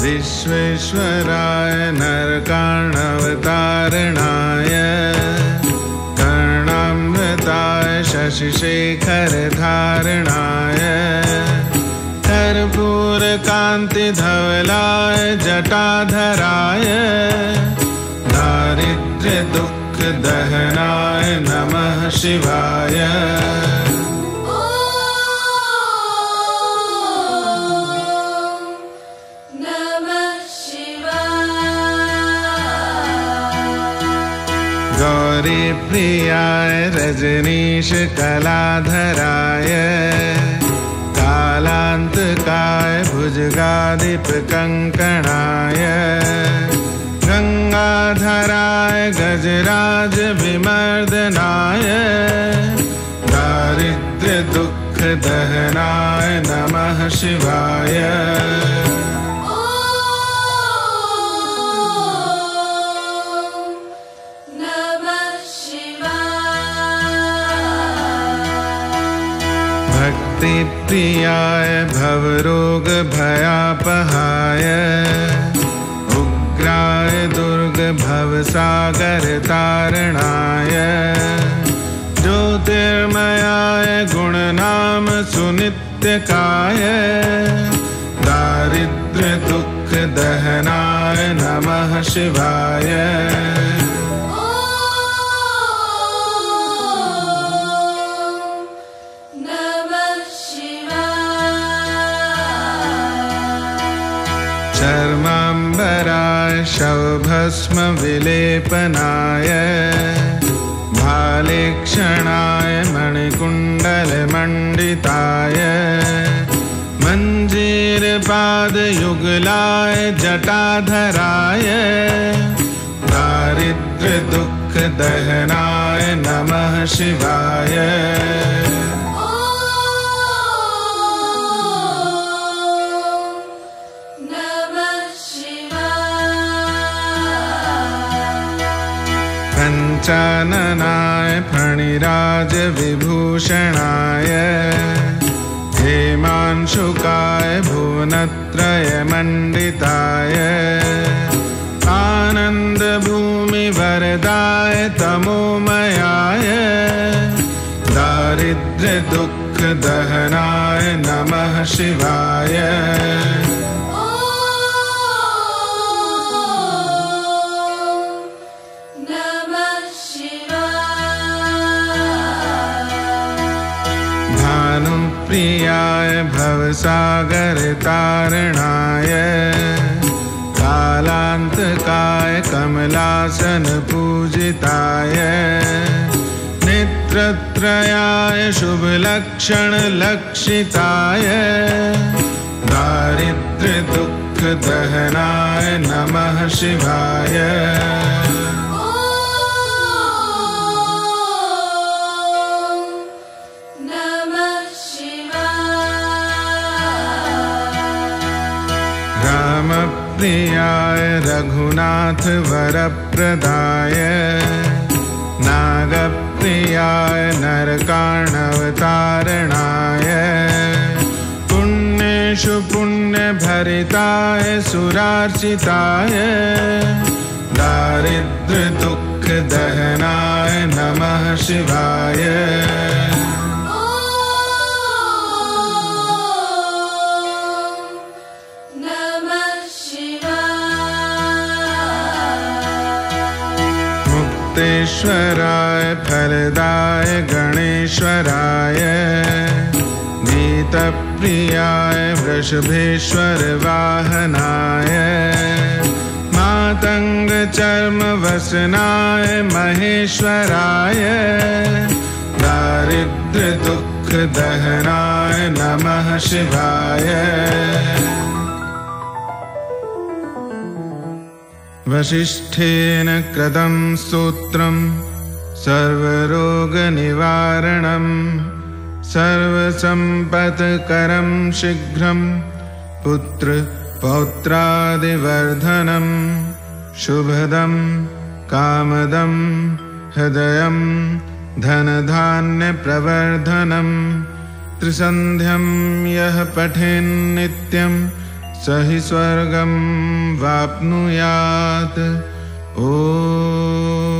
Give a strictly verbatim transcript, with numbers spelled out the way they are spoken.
विश्वेश्वराय नरकार्णवतारणाय कर्णामृताय शशिशेखरधारणाय कर्पूरकान्तिधवलाय जटाधराय दारिद्र्यदुःखदहनाय नमः शिवाय। गौरीप्रियाय रजनीशकलाधराय कालान्तकाय भुजगाधिपकङ्कणाय गङ्गाधराय गजराजविमर्दनाय दारिद्र्यदुःखदहनाय नमः शिवाय। भक्तिप्रियाय भवरोगभयापहाय उग्राय दुर्गभवसागरतारणाय ज्योतिर्मयाय गुणनाम सुनित्यकाय दारिद्र्यदुःखदहनाय नमः शिवाय। चर्माम्बराय शवभस्मविलेपनाय भालेक्षणाय मणिकुण्डलमण्डिताय मञ्जीरपादयुगलाय जटाधराय दारिद्र्यदुःखदहनाय नमः शिवाय। पञ्चाननाय फणिराजविभूषणाय हेमांशुकाय भुवनत्रयमण्डिताय आनन्दभूमिवरदाय तमोमयाय दारिद्र्यदुःखदहनाय नमः शिवाय। भानुप्रियाय भवसागरतारणाय कालान्तकाय कमलासनपूजिताय नेत्रत्रयाय शुभलक्षणलक्षिताय दारिद्र्यदुःखदहनाय नमः शिवाय। रामप्रियाय रघुनाथ वरप्रदाय नागप्रियाय नरकार्णवतारणाय पुण्येषु पुण्यभरिताय सुरार्चिताय दारिद्र्यदुःखदहनाय नमः शिवाय। मुक्तेश्वराय फलदाय गणेश्वराय गीतप्रियाय वृषभेश्वर वाहनाय मातङ्गचर्मवसनाय महेश्वराय दारिद्र्यदुःखदहनाय नमः शिवाय। वसिष्ठेन कृतं स्तोत्रं सर्वरोगनिवारणं सर्वसम्पत्करं शीघ्रं पुत्र पौत्रादिवर्धनं शुभदं कामदं हृदयं धनधान्यप्रवर्धनं त्रिसन्ध्यं यः पठेन्नित्यं स हि स्वर्गं वाप्नुयात्। ॐ